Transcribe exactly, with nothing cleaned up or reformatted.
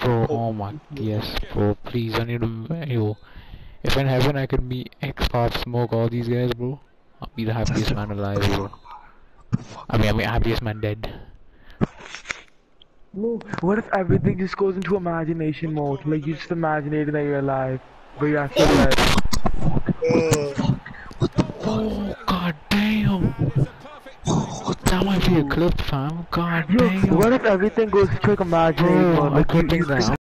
Bro, oh my, yes, bro, please, I need to, yo, if in heaven I could be X Pop, Smoke, all these guys, bro, I'll be the happiest man alive, bro. I mean, I mean, happiest man dead. No, what if everything just goes into imagination mode? Like, you just imagine that you're alive, but you're actually dead. Oh, god damn! That might be a clip, fam. God Yo, damn. what if everything goes into like imaginary Bro, mode? I'm Like, you, clipping you that.